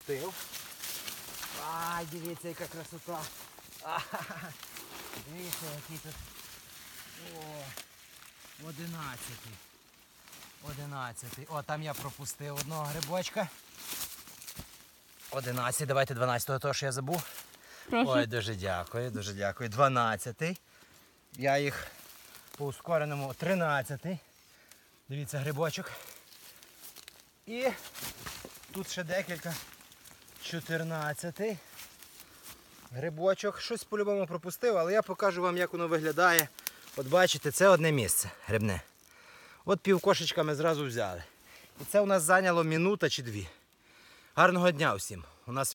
пропустив. Ай, дивіться, яка красота. Дивіться, який тут. О, 11-й. 11-й. О, там я пропустив одного грибочка. 11, давайте 12-го, того, що я забув. Прошу. Ой, дуже дякую, дуже дякую. 12-й. Я їх по ускореному 13-й. Дивіться, грибочок. І тут ще декілька. 14-й. Грибочок. Щось по-любому пропустив, але я покажу вам, як воно виглядає. От бачите, це одне місце грибне. От півкошечка ми зразу взяли. І це у нас зайняло минута чи дві. Гарного дня усім. У нас